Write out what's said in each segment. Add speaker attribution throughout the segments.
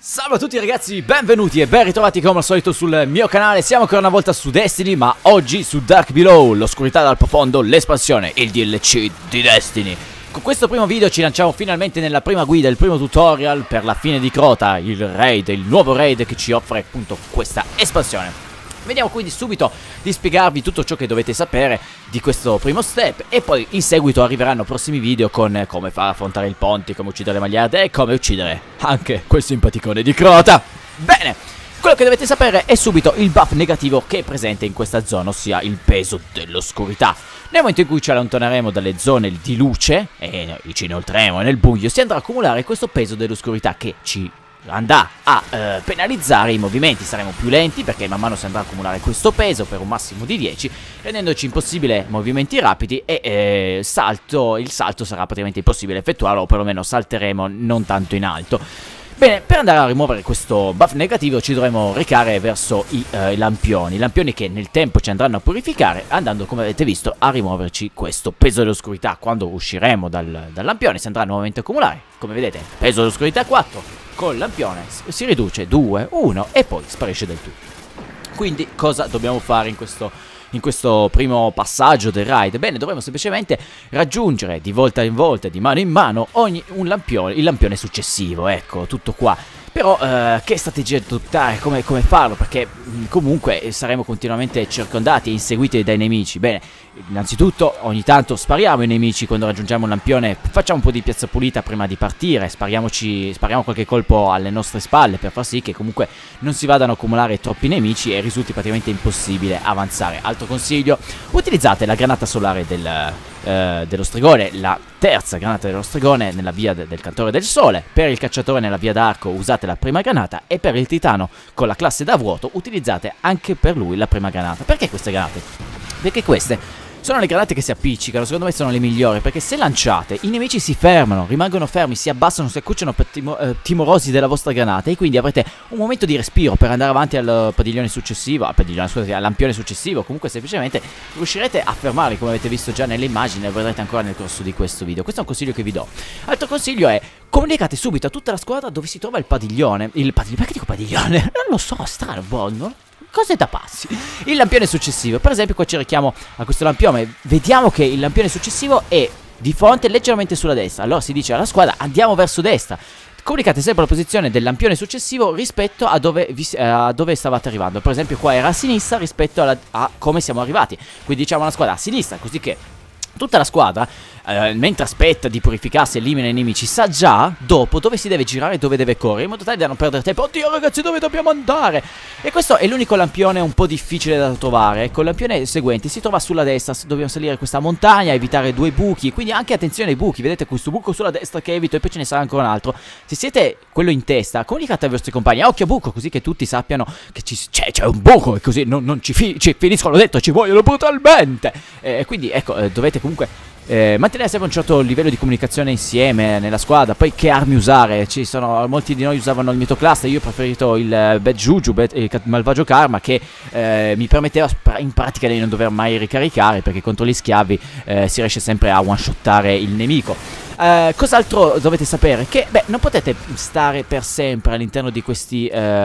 Speaker 1: Salve a tutti ragazzi, benvenuti e ben ritrovati come al solito sul mio canale. Siamo ancora una volta su Destiny, ma oggi su Dark Below, l'oscurità dal profondo, l'espansione, il DLC di Destiny. Con questo primo video ci lanciamo finalmente nella prima guida, il primo tutorial per la fine di Crota, il raid, il nuovo raid che ci offre appunto questa espansione. Vediamo quindi subito di spiegarvi tutto ciò che dovete sapere di questo primo step e poi in seguito arriveranno prossimi video con come far affrontare il ponte, come uccidere le magliarde e come uccidere anche quel simpaticone di Crota. Bene, quello che dovete sapere è subito il buff negativo che è presente in questa zona, ossia il peso dell'oscurità. Nel momento in cui ci allontaneremo dalle zone di luce e ci inoltreremo nel buio, si andrà a accumulare questo peso dell'oscurità che ci andrà a penalizzare i movimenti. Saremo più lenti perché man mano si andrà a accumulare questo peso per un massimo di 10, rendendoci impossibile movimenti rapidi e il salto sarà praticamente impossibile effettuarlo, o perlomeno salteremo non tanto in alto. Bene, per andare a rimuovere questo buff negativo ci dovremo recare verso i lampioni che nel tempo ci andranno a purificare, andando, come avete visto, a rimuoverci questo peso dell'oscurità. Quando usciremo dal lampione si andrà nuovamente a accumulare, come vedete, peso dell'oscurità 4, col lampione si riduce 2, 1 e poi sparisce del tutto. Quindi cosa dobbiamo fare in questo primo passaggio del raid? Bene, dovremo semplicemente raggiungere di volta in volta, di mano in mano, il lampione successivo, ecco, tutto qua. Però che strategia adottare, come farlo? Perché comunque saremo continuamente circondati e inseguiti dai nemici. Bene, innanzitutto ogni tanto spariamo ai nemici quando raggiungiamo un lampione, facciamo un po' di piazza pulita prima di partire, spariamo qualche colpo alle nostre spalle per far sì che comunque non si vadano a accumulare troppi nemici e risulti praticamente impossibile avanzare. Altro consiglio: utilizzate la granata solare dello stregone, la terza granata dello stregone nella via del cantore del sole. Per il cacciatore nella via d'arco usate la prima granata, e per il titano con la classe da vuoto utilizzate anche per lui la prima granata. Perché queste granate? Perché queste sono le granate che si appiccicano, secondo me sono le migliori, perché se lanciate i nemici si fermano, rimangono fermi, si abbassano, si accucciano timorosi della vostra granata, e quindi avrete un momento di respiro per andare avanti al padiglione successivo, al lampione successivo. Comunque semplicemente riuscirete a fermarli, come avete visto già nelle immagini, e lo vedrete ancora nel corso di questo video. Questo è un consiglio che vi do. Altro consiglio è: comunicate subito a tutta la squadra dove si trova il padiglione. Perché dico padiglione? Non lo so, strano, buono. Cose da pazzi. Il lampione successivo, per esempio qua ci richiamo a questo lampione. Vediamo che il lampione successivo è di fronte, leggermente sulla destra. Allora si dice alla squadra: andiamo verso destra. Comunicate sempre la posizione del lampione successivo rispetto a dove stavate arrivando. Per esempio qua era a sinistra rispetto a come siamo arrivati. Quindi diciamo alla squadra a sinistra, così che tutta la squadra, mentre aspetta di purificarsi e elimina i nemici, sa già dopo dove si deve girare e dove deve correre, in modo tale da non perdere tempo. Oddio ragazzi, dove dobbiamo andare? E questo è l'unico lampione un po' difficile da trovare. Ecco, il lampione seguente si trova sulla destra. Dobbiamo salire questa montagna, evitare 2 buchi. Quindi anche attenzione ai buchi. Vedete questo buco sulla destra che evito, e poi ce ne sarà ancora un altro. Se siete quello in testa, comunicate ai vostri compagni: occhio buco, così che tutti sappiano che c'è un buco, e così non ci finiscono dentro, ci vogliono brutalmente. Quindi ecco, dovete comunque mantenere sempre un certo livello di comunicazione insieme nella squadra. Poi che armi usare? Molti di noi usavano il Mitoclasta. Io ho preferito il Bad Juju, il malvagio karma, che mi permetteva in pratica di non dover mai ricaricare, perché contro gli schiavi si riesce sempre a one-shottare il nemico. Cos'altro dovete sapere? Che non potete stare per sempre all'interno di questi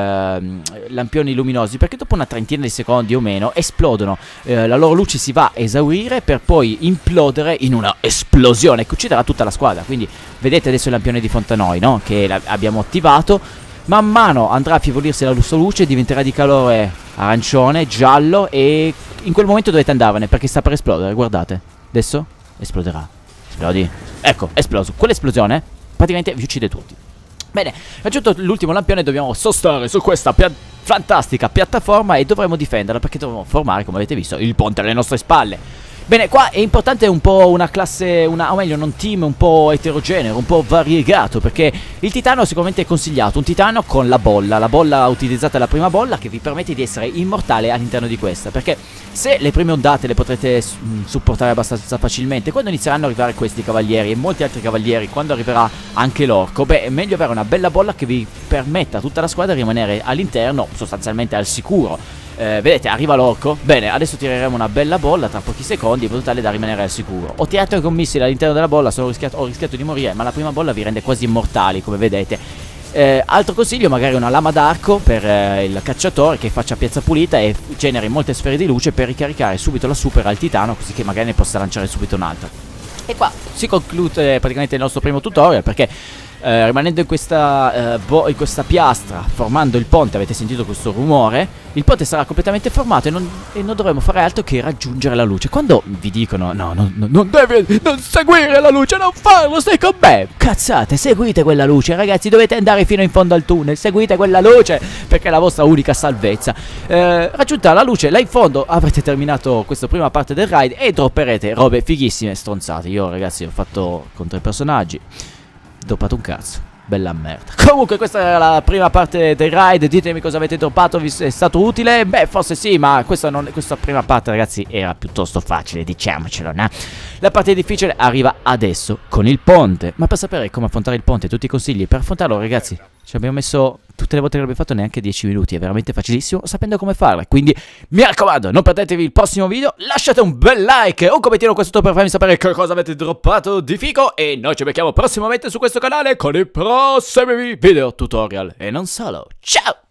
Speaker 1: lampioni luminosi, perché dopo una trentina di secondi o meno esplodono. La loro luce si va a esaurire per poi implodere in una esplosione che ucciderà tutta la squadra. Quindi vedete adesso il lampione di fronte a noi, no? Che abbiamo attivato. Man mano andrà a affievolirsi la sua luce, diventerà di colore arancione, giallo, e in quel momento dovete andarvene perché sta per esplodere. Guardate, adesso esploderà. Esplodi. Ecco, esploso. Quell'esplosione praticamente vi uccide tutti. Bene, raggiunto l'ultimo lampione dobbiamo sostare su questa fantastica piattaforma e dovremo difenderla, perché dovremo formare, come avete visto, il ponte alle nostre spalle. Bene, qua è importante un po' una classe, o meglio un team un po' eterogeneo, un po' variegato, perché il titano sicuramente è consigliato, un titano con la bolla utilizzate la prima bolla, che vi permette di essere immortale all'interno di questa, perché se le prime ondate le potrete supportare abbastanza facilmente, quando inizieranno ad arrivare questi cavalieri e molti altri cavalieri, quando arriverà anche l'orco, è meglio avere una bella bolla che vi permetta a tutta la squadra di rimanere all'interno, sostanzialmente al sicuro. Vedete, arriva l'orco. Bene, adesso tireremo una bella bolla tra pochi secondi, in modo tale da rimanere al sicuro. Ho tirato anche un missile all'interno della bolla, ho rischiato di morire, ma la prima bolla vi rende quasi immortali, come vedete. Altro consiglio, magari una lama d'arco per il cacciatore che faccia piazza pulita e generi molte sfere di luce per ricaricare subito la super al titano, così che magari ne possa lanciare subito un'altra. E qua si conclude praticamente il nostro primo tutorial, perché rimanendo in questa piastra, formando il ponte, avete sentito questo rumore, il ponte sarà completamente formato e non dovremo fare altro che raggiungere la luce. Quando vi dicono no, non devi non seguire la luce, non farlo, stai con me, cazzate, seguite quella luce ragazzi, dovete andare fino in fondo al tunnel, seguite quella luce perché è la vostra unica salvezza. Raggiunta la luce là in fondo avrete terminato questa prima parte del ride e dropperete robe fighissime stronzate. Io ragazzi ho fatto con 3 personaggi, droppato un cazzo, bella merda. Comunque questa era la prima parte del ride, ditemi cosa avete droppato, vi è stato utile? Beh forse sì, ma questa prima parte ragazzi era piuttosto facile, diciamocelo, no? La parte difficile arriva adesso con il ponte, ma per sapere come affrontare il ponte e tutti i consigli per affrontarlo ragazzi ci abbiamo messo tutte le volte che l'abbiamo fatto neanche 10 minuti, è veramente facilissimo sapendo come farlo. Quindi mi raccomando, non perdetevi il prossimo video, lasciate un bel like, un commentino qua sotto per farmi sapere che cosa avete droppato di figo e noi ci becchiamo prossimamente su questo canale con i prossimi video tutorial e non solo. Ciao!